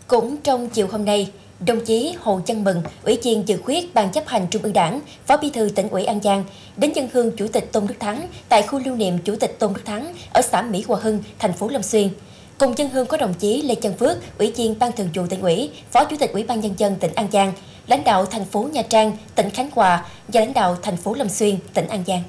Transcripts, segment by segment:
Cũng trong chiều hôm nay, đồng chí Hồ Văn Mừng, Ủy viên Dự khuyết Ban Chấp hành Trung ương Đảng, Phó Bí thư Tỉnh ủy An Giang đến dân hương Chủ tịch Tôn Đức Thắng tại khu lưu niệm Chủ tịch Tôn Đức Thắng ở xã Mỹ Hòa Hưng, thành phố Long Xuyên. Cùng dân hương có đồng chí Lê Chân Phước, Ủy viên Ban Thường vụ Tỉnh ủy, Phó Chủ tịch Ủy ban Nhân dân tỉnh An Giang, lãnh đạo thành phố Nha Trang, tỉnh Khánh Hòa và lãnh đạo thành phố Long Xuyên, tỉnh An Giang.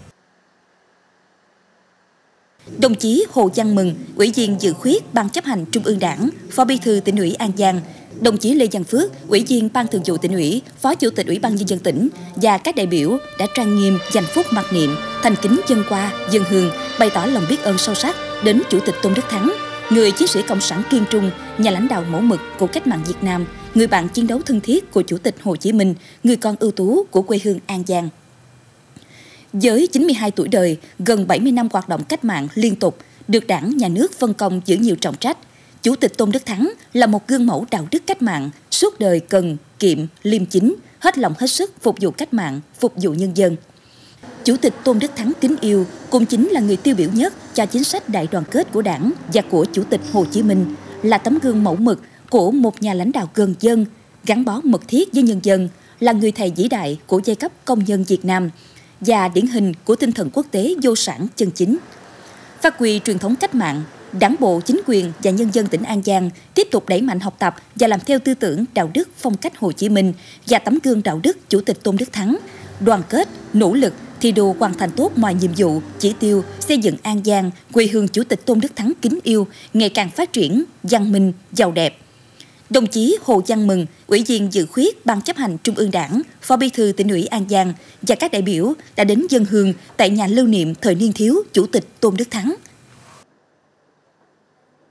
Đồng chí Hồ Văn Mừng, Ủy viên Dự khuyết Ban Chấp hành Trung ương Đảng, Phó Bí thư Tỉnh ủy An Giang, đồng chí Lê Văn Phước, Ủy viên Ban Thường vụ Tỉnh ủy, Phó Chủ tịch Ủy ban Nhân dân tỉnh và các đại biểu đã trang nghiêm dành phút mặc niệm, thành kính dâng hoa, dâng hương, bày tỏ lòng biết ơn sâu sắc đến Chủ tịch Tôn Đức Thắng, người chiến sĩ cộng sản kiên trung, nhà lãnh đạo mẫu mực của cách mạng Việt Nam, người bạn chiến đấu thân thiết của Chủ tịch Hồ Chí Minh, người con ưu tú của quê hương An Giang. Với 92 tuổi đời, gần 70 năm hoạt động cách mạng liên tục, được Đảng, Nhà nước phân công giữ nhiều trọng trách, Chủ tịch Tôn Đức Thắng là một gương mẫu đạo đức cách mạng, suốt đời cần, kiệm, liêm chính, hết lòng hết sức phục vụ cách mạng, phục vụ nhân dân. Chủ tịch Tôn Đức Thắng kính yêu cũng chính là người tiêu biểu nhất cho chính sách đại đoàn kết của Đảng và của Chủ tịch Hồ Chí Minh, là tấm gương mẫu mực của một nhà lãnh đạo gần dân, gắn bó mật thiết với nhân dân, là người thầy vĩ đại của giai cấp công nhân Việt Nam và điển hình của tinh thần quốc tế vô sản chân chính. Phát huy truyền thống cách mạng, Đảng bộ, chính quyền và nhân dân tỉnh An Giang tiếp tục đẩy mạnh học tập và làm theo tư tưởng đạo đức phong cách Hồ Chí Minh và tấm gương đạo đức Chủ tịch Tôn Đức Thắng, đoàn kết, nỗ lực, thi đua hoàn thành tốt mọi nhiệm vụ, chỉ tiêu, xây dựng An Giang, quê hương Chủ tịch Tôn Đức Thắng kính yêu, ngày càng phát triển, văn minh, giàu đẹp. Đồng chí Hồ Văn Mừng, Ủy viên Dự khuyết Ban Chấp hành Trung ương Đảng, Phó Bí thư Tỉnh ủy An Giang và các đại biểu đã đến dân hương tại nhà lưu niệm thời niên thiếu Chủ tịch Tôn Đức Thắng.